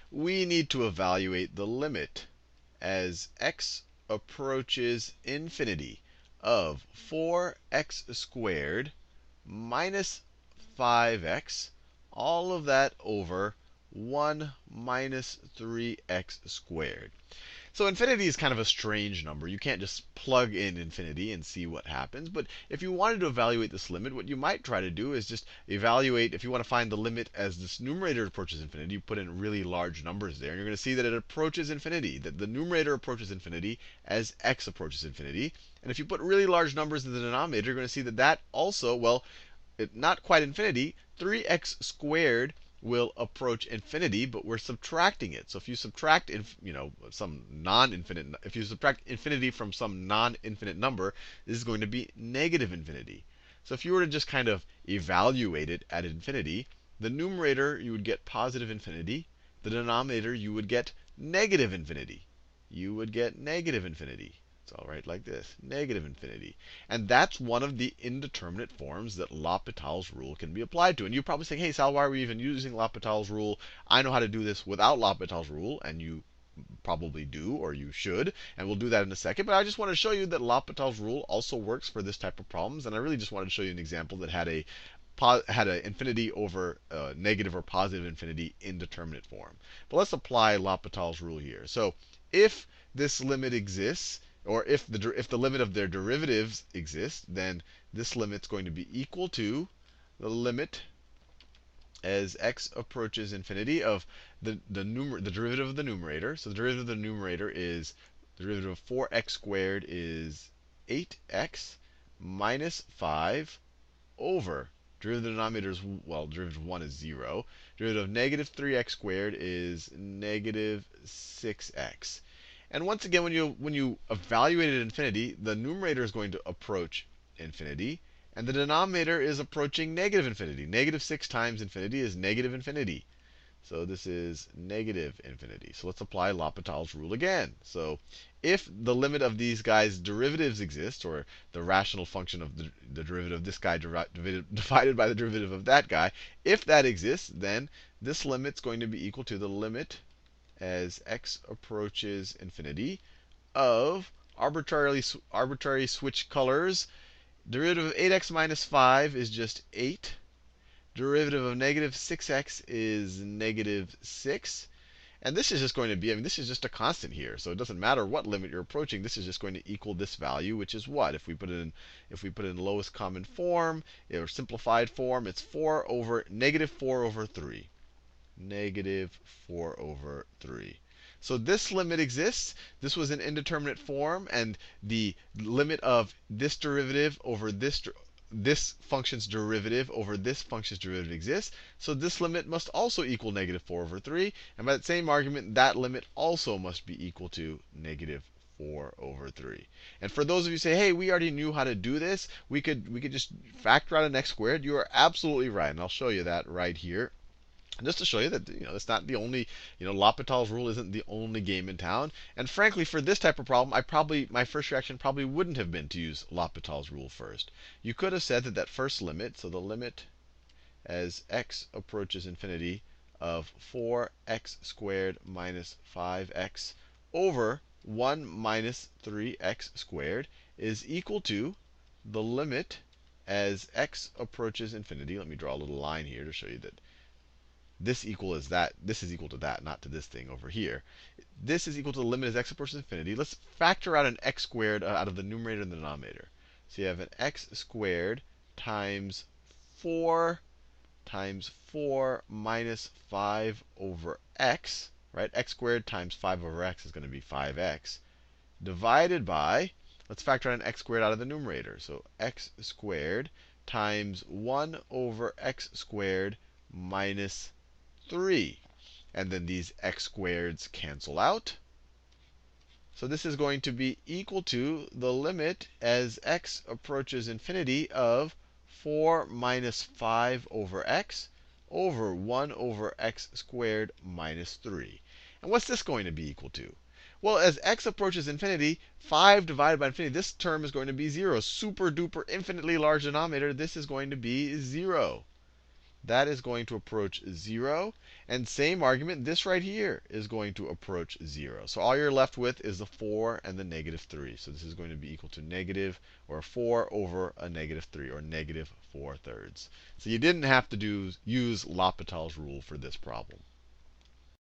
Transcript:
we need to evaluate the limit as x approaches infinity of 4x squared minus 5x, all of that over 1 minus 3x squared. So infinity is kind of a strange number. You can't just plug in infinity and see what happens. But if you wanted to evaluate this limit, what you might try to do is just evaluate, if you want to find the limit as this numerator approaches infinity, you put in really large numbers there. And you're going to see that it approaches infinity, that the numerator approaches infinity as x approaches infinity. And if you put really large numbers in the denominator, you're going to see that that also, well, not quite infinity, 3x squared will approach infinity, but we're subtracting it. So if you subtract, some non-infinite, if you subtract infinity from some non-infinite number, this is going to be negative infinity. So if you were to just kind of evaluate it at infinity, the numerator you would get positive infinity, the denominator you would get negative infinity. You would get negative infinity. I'll write like this, negative infinity. And that's one of the indeterminate forms that L'Hopital's rule can be applied to. And you're probably saying, hey, Sal, why are we even using L'Hopital's rule? I know how to do this without L'Hopital's rule, and you probably do, or you should. And we'll do that in a second. But I just want to show you that L'Hopital's rule also works for this type of problems. And I really just wanted to show you an example that had an infinity over negative or positive infinity indeterminate form. But let's apply L'Hopital's rule here. So if this limit exists, or if the limit of their derivatives exists, then this limit's going to be equal to the limit as x approaches infinity of the derivative of the numerator. So the derivative of the numerator is, the derivative of 4x squared is 8x minus 5 over, derivative of the denominator is, well, derivative of 1 is 0. Derivative of negative 3x squared is negative 6x. And once again, when you evaluate it at infinity, the numerator is going to approach infinity, and the denominator is approaching negative infinity. Negative 6 times infinity is negative infinity. So this is negative infinity. So let's apply L'Hopital's rule again. So if the limit of these guys' derivatives exist, or the rational function of the derivative of this guy divided by the derivative of that guy, if that exists, then this limit's going to be equal to the limit as x approaches infinity of arbitrary switch colors. Derivative of 8x minus 5 is just 8. Derivative of negative 6x is negative 6. And this is just going to be, this is just a constant here. So it doesn't matter what limit you're approaching. This is just going to equal this value, which is what? If we put it in lowest common form, or simplified form, it's negative 4 over 3. Negative 4 over 3. So this limit exists. This was an indeterminate form, and the limit of this derivative over this function's derivative over this function's derivative exists. So this limit must also equal negative 4 over 3. And by that same argument, that limit also must be equal to negative 4 over 3. And for those of you who say, hey, we already knew how to do this, we could just factor out an x squared, you are absolutely right. And I'll show you that right here. And just to show you that it's not the only, L'Hopital's rule isn't the only game in town. And frankly, for this type of problem, my first reaction probably wouldn't have been to use L'Hopital's rule first. You could have said that first limit, so the limit as x approaches infinity of 4x squared minus 5x over 1 minus 3x squared is equal to the limit as x approaches infinity. Let me draw a little line here to show you that this is equal to that, not to this thing over here. This is equal to the limit as x approaches infinity. Let's factor out an x squared out of the numerator and the denominator. So you have an x squared times 4 minus 5 over x, right? X squared times 5 over x is going to be 5x, divided by, let's factor out an x squared out of the numerator. So x squared times 1 over x squared minus 3. And then these x squareds cancel out. So this is going to be equal to the limit as x approaches infinity of 4 minus 5 over x over 1 over x squared minus 3. And what's this going to be equal to? Well, as x approaches infinity, 5 divided by infinity, this term is going to be 0. Super duper infinitely large denominator, this is going to be 0. that is going to approach 0. And same argument, this right here is going to approach 0. So all you're left with is the 4 and the negative 3. So this is going to be equal to negative, or 4 over a negative 3, or negative 4/3. So you didn't have to use L'Hopital's rule for this problem.